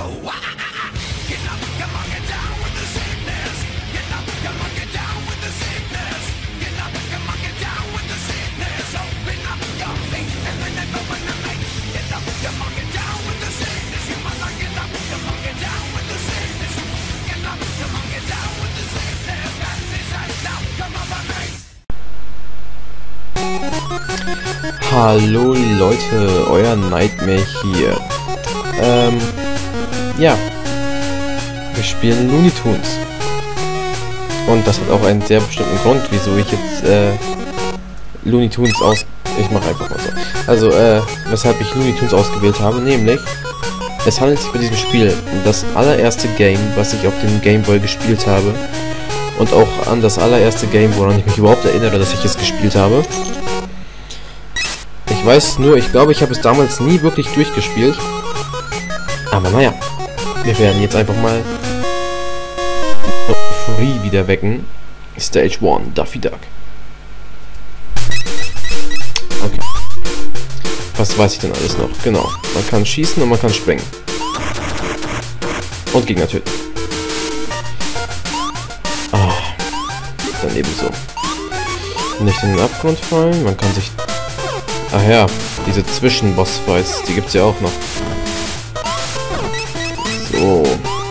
Hallo Leute, euer Nightmare hier. Ja. Wir spielen Looney Tunes. Und das hat auch einen sehr bestimmten Grund, wieso ich jetzt Looney Tunes Ich mache einfach mal so. Also, weshalb ich Looney Tunes ausgewählt habe, nämlich es handelt sich bei diesem Spiel um das allererste Game, was ich auf dem Game Boy gespielt habe. Und auch an das allererste Game, woran ich mich überhaupt erinnere, dass ich es gespielt habe. Ich weiß nur, ich glaube, ich habe es damals nie wirklich durchgespielt. Aber naja, wir werden jetzt einfach mal Euphorie wieder wecken. Stage 1, Daffy Duck. Okay. Was weiß ich denn alles noch? Genau. Man kann schießen und man kann springen. Und Gegner töten. Ah. Dann ebenso. Nicht in den Abgrund fallen. Man kann sich... Ach ja, diese Zwischenboss-Fights, die gibt's ja auch noch. So.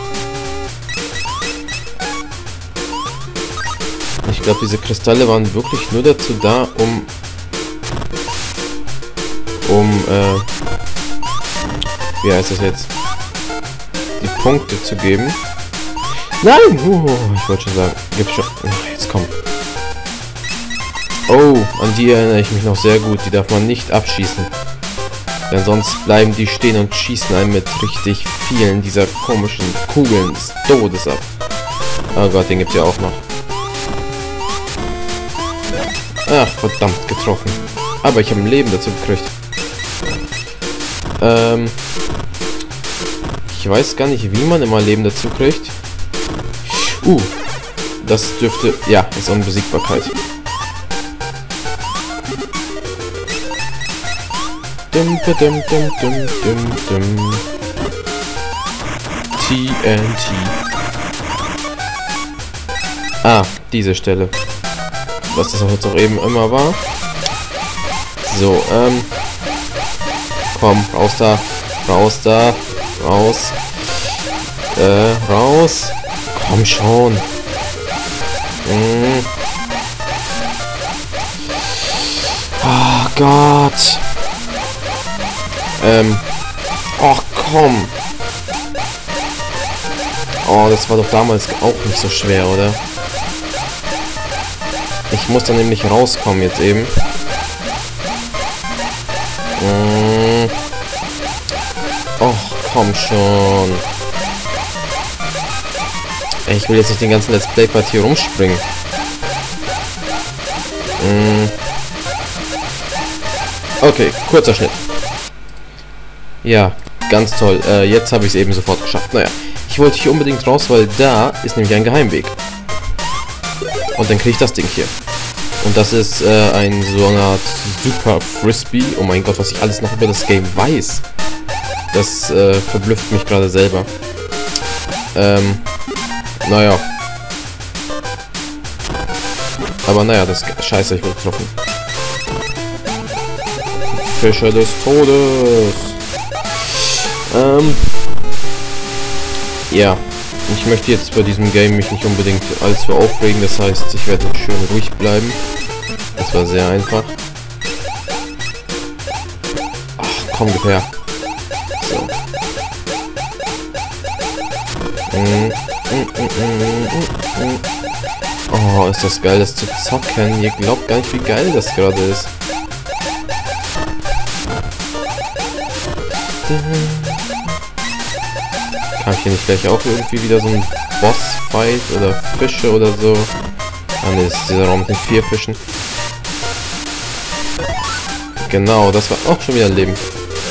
Ich glaube, diese Kristalle waren wirklich nur dazu da, wie heißt das jetzt? Die Punkte zu geben. Nein! Ich wollte schon sagen. Gibt's schon. Jetzt komm. Oh, an die erinnere ich mich noch sehr gut. Die darf man nicht abschießen. Denn sonst bleiben die stehen und schießen einen mit richtig vielen dieser komischen Kugeln des Todes ab. Oh Gott, den gibt's ja auch noch. Ach, verdammt, getroffen. Aber ich habe ein Leben dazu gekriegt. Ich weiß gar nicht, wie man immer Leben dazu kriegt. Das dürfte... Ja, ist Unbesiegbarkeit. TNT. Ah, diese Stelle. Was das auch jetzt auch eben immer war. So, komm, raus da. Raus da. Raus. Raus. Komm schon. Oh Gott. Oh, komm. Oh, das war doch damals auch nicht so schwer, oder? Ich muss da nämlich rauskommen jetzt eben. Oh, komm schon. Ich will jetzt nicht den ganzen Let's Play-Part hier rumspringen. Okay, kurzer Schnitt. Ja, ganz toll. Jetzt habe ich es eben sofort geschafft. Naja, ich wollte hier unbedingt raus, weil da ist nämlich ein Geheimweg. Und dann kriege ich das Ding hier. Und das ist so eine Art Super Frisbee. Oh mein Gott, was ich alles noch über das Game weiß. Das verblüfft mich gerade selber. Naja. Aber naja, das Scheiße, ich wurde getroffen. Fische des Todes. Ja, ich möchte jetzt bei diesem Game mich nicht unbedingt allzu aufregen, das heißt, ich werde schön ruhig bleiben. Das war sehr einfach. Ach, komm, gib her. So. Oh, ist das geil, das zu zocken. Ihr glaubt gar nicht, wie geil das gerade ist. Kann ich hier nicht gleich auch irgendwie wieder so ein Boss-Fight oder Fische oder so? Ah ne, das ist dieser Raum mit den 4 Fischen. Genau, das war auch schon wieder ein Leben.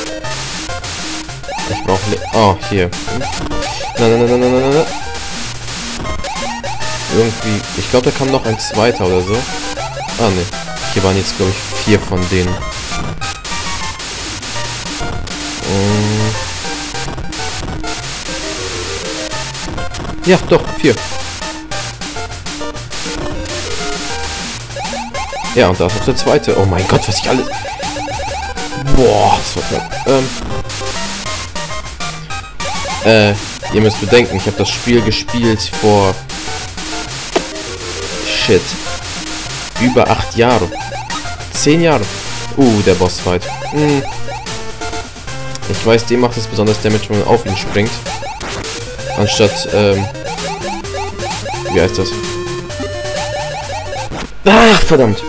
Ich brauche Oh, hier. Nein. Irgendwie... Ich glaube, da kam noch ein zweiter oder so. Ah ne, hier waren jetzt, glaube ich, 4 von denen. Ja, doch, 4. Ja, und da ist noch der zweite. Oh mein Gott, was ich alles... Boah, das war knapp. Ihr müsst bedenken, ich habe das Spiel gespielt vor... Shit. Über 8 Jahre. 10 Jahre. Der Bossfight. Ich weiß, dem macht es besonders Damage, wenn man auf ihn springt. Anstatt, wie heißt das? Ach, verdammt!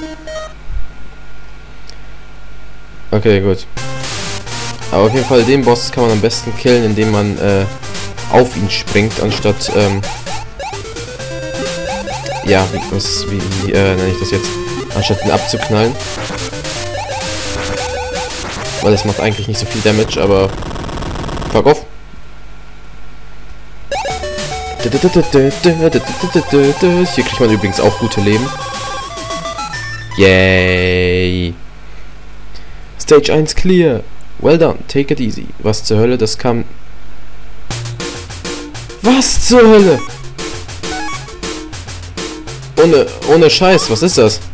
Okay, gut. Aber auf jeden Fall, den Boss kann man am besten killen, indem man, auf ihn springt, anstatt, ja, wie nenne ich das jetzt? Anstatt ihn abzuknallen. Weil es macht eigentlich nicht so viel Damage, aber... Fuck off! Hier kriegt man übrigens auch gute Leben. Yay! Stage 1 clear! Well done, take it easy. Was zur Hölle, das kam... Was zur Hölle? Ohne Scheiß, was ist das?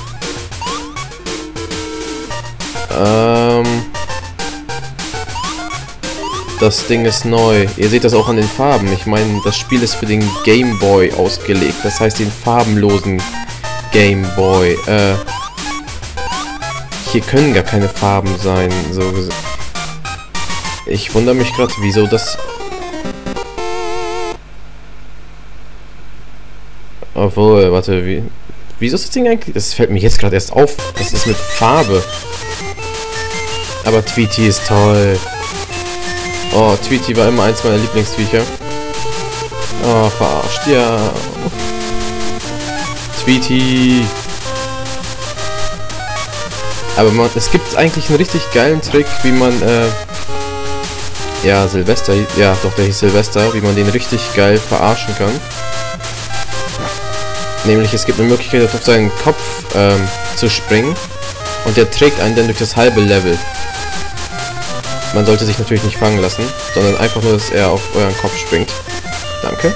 Das Ding ist neu. Ihr seht das auch an den Farben. Ich meine, das Spiel ist für den Game Boy ausgelegt. Das heißt den farbenlosen Game Boy. Hier können gar keine Farben sein. So gesagt. Ich wundere mich gerade, wieso das... Obwohl, warte, wieso ist das Ding eigentlich... Das fällt mir jetzt gerade erst auf. Das ist mit Farbe. Aber Tweety ist toll. Oh, Tweety war immer eins meiner Lieblingsviecher. Oh, verarscht, ja. Tweety. Aber es gibt eigentlich einen richtig geilen Trick, wie man, ja, Silvester, ja, doch, der hieß Silvester, wie man den richtig geil verarschen kann. Nämlich, es gibt eine Möglichkeit, auf seinen Kopf, zu springen. Und der trägt einen dann durch das halbe Level. Man sollte sich natürlich nicht fangen lassen, sondern einfach nur, dass er auf euren Kopf springt. Danke.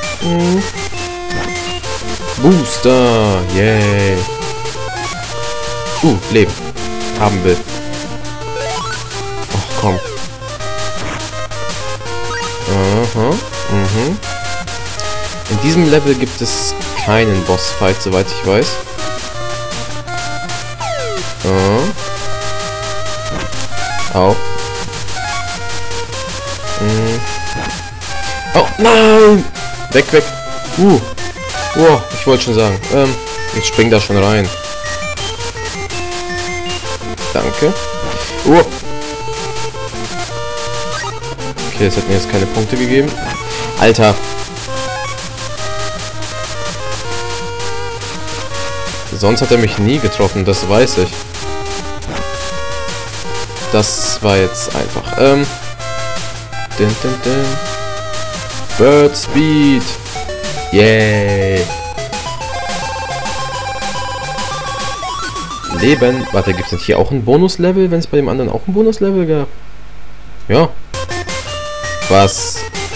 Booster. Yay. Leben. Haben will. Ach, komm. Aha. In diesem Level gibt es keinen Bossfight, soweit ich weiß. Auch. Oh, nein! Weg. Ich wollte schon sagen. Jetzt spring da schon rein. Danke. Okay, das hat mir jetzt keine Punkte gegeben. Alter. Sonst hat er mich nie getroffen, das weiß ich. Das war jetzt einfach. Bird Speed. Yay. Leben. Warte, gibt es nicht hier auch ein Bonuslevel, wenn es bei dem anderen auch ein Bonuslevel gab? Ja. Was?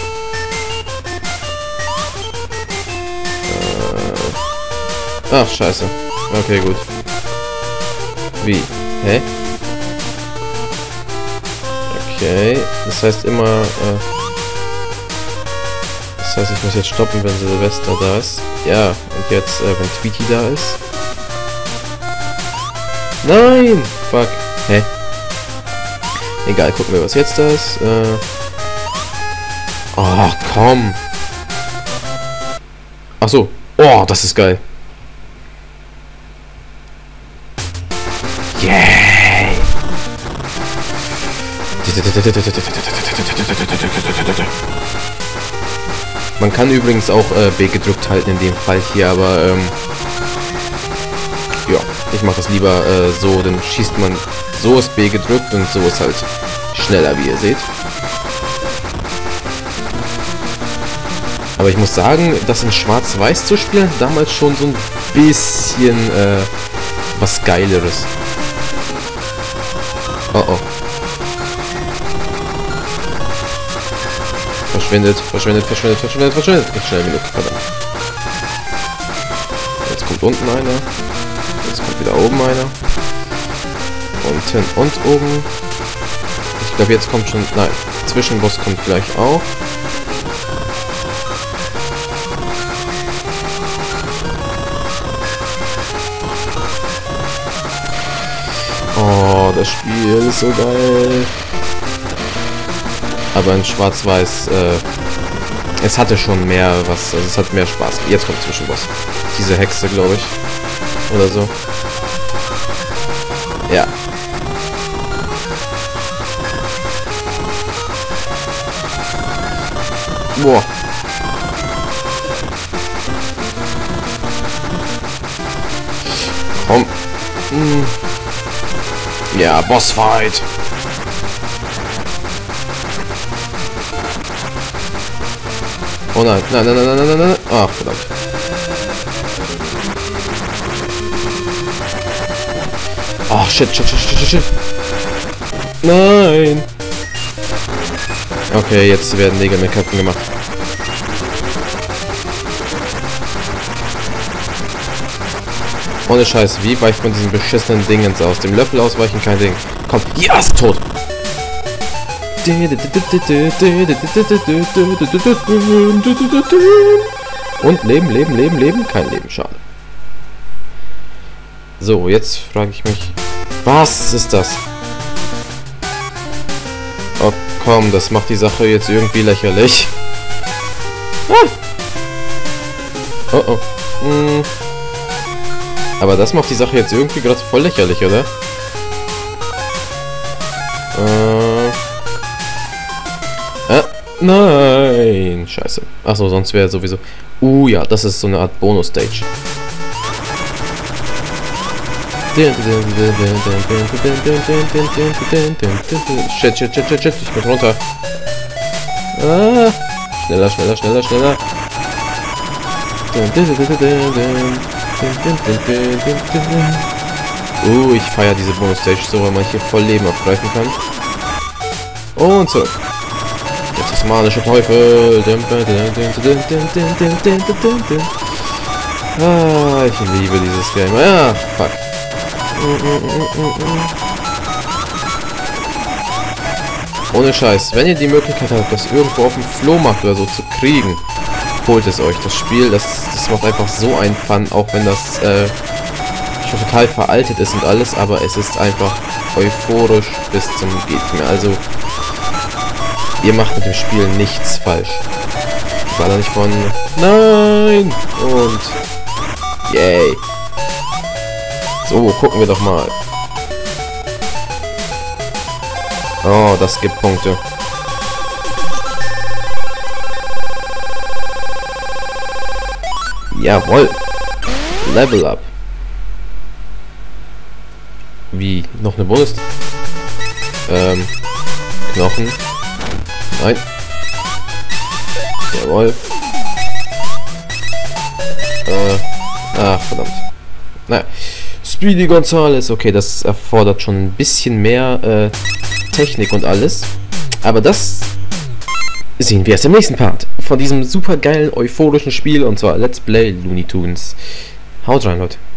Ach, scheiße. Okay, gut. Wie? Hä? Okay, das heißt immer, das heißt, ich muss jetzt stoppen, wenn Silvester da ist. Ja, und jetzt, wenn Tweety da ist. Nein! Fuck. Hä? Egal, gucken wir, was jetzt da ist. Oh, komm. Ach so. Oh, das ist geil. Yay! Man kann übrigens auch B gedrückt halten in dem Fall hier, aber ja, ich mache das lieber so, dann schießt man, so ist B gedrückt und so ist halt schneller, wie ihr seht. Aber ich muss sagen, das in Schwarz-Weiß zu spielen, damals schon so ein bisschen was Geileres. Oh oh. Verschwindet. Nicht schnell genug. Verdammt. Jetzt kommt unten einer. Jetzt kommt wieder oben einer. Unten und oben. Ich glaube, jetzt kommt schon... Nein, Zwischenboss kommt gleich auch. Oh, das Spiel ist so geil. Aber in Schwarz-Weiß, es hatte schon mehr was, also es hat mehr Spaß. Jetzt kommt Zwischenboss. Diese Hexe, glaube ich. Oder so. Ja. Boah. Komm. Ja, Bossfight. Oh nein, nein. Ach, verdammt. Ach, shit. Nein. Okay, jetzt werden Nägel mit Köpfen gemacht. Ohne Scheiß, wie weicht man diesen beschissenen Dingens aus? Dem Löffel ausweichen, kein Ding. Komm, ja, ist tot. Und Leben. Kein Leben, schade. So, jetzt frage ich mich... Was ist das? Oh, komm, das macht die Sache jetzt irgendwie lächerlich. Ah. Oh. Aber das macht die Sache jetzt irgendwie gerade voll lächerlich, oder? Nein, scheiße. Achso, sonst wäre sowieso... ja, das ist so eine Art Bonus-Stage. Shit, ich bin runter. Schneller. Ich feiere diese Bonus-Stage so, weil man hier voll Leben abgreifen kann. Und zurück. Jetzt das manische Teufel. Ich liebe dieses Game. Ja, fuck. Ohne Scheiß, wenn ihr die Möglichkeit habt, das irgendwo auf dem Flohmarkt oder so zu kriegen, holt es euch. Das Spiel, das macht einfach so einen Fun, auch wenn das schon total veraltet ist und alles, aber es ist einfach euphorisch bis zum geht nicht mehr. Also, ihr macht mit dem Spiel nichts falsch. Ich war da nicht von... Nein! Und... Yay! So, gucken wir doch mal. Oh, das gibt Punkte. Jawohl. Level up. Wie? Noch eine Bonus? Knochen. Nein. Jawohl. Ach, verdammt. Naja. Speedy Gonzales. Okay, das erfordert schon ein bisschen mehr Technik und alles. Aber das sehen wir erst im nächsten Part von diesem super geilen, euphorischen Spiel, und zwar Let's Play Looney Tunes. Haut rein, Leute.